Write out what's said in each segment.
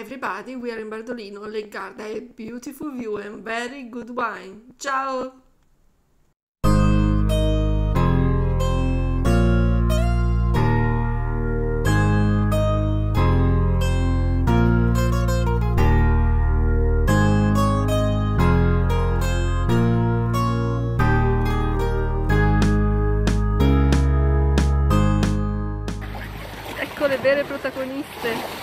everybody, we are in Bardolino Lake Garda, a beautiful view and very good wine. Ciao! Ecco le vere protagoniste.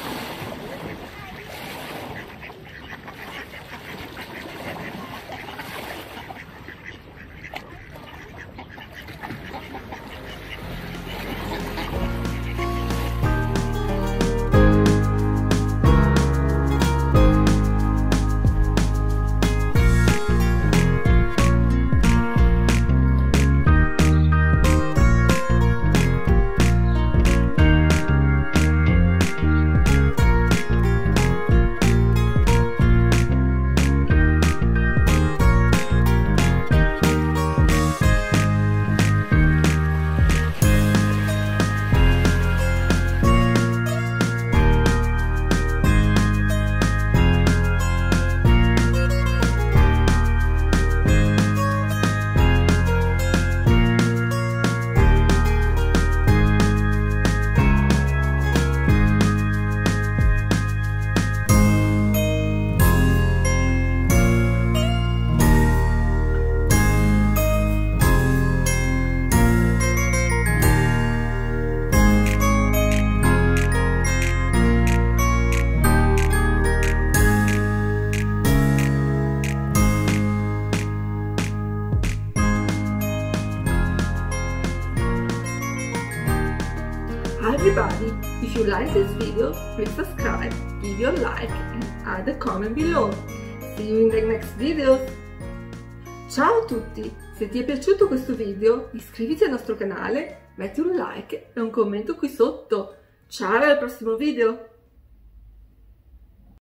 Hi everybody, if you like this video, please subscribe, give your like and add a comment below. See you in the next video. Ciao a tutti, se ti è piaciuto questo video iscriviti al nostro canale, metti un like e un commento qui sotto. Ciao al prossimo video!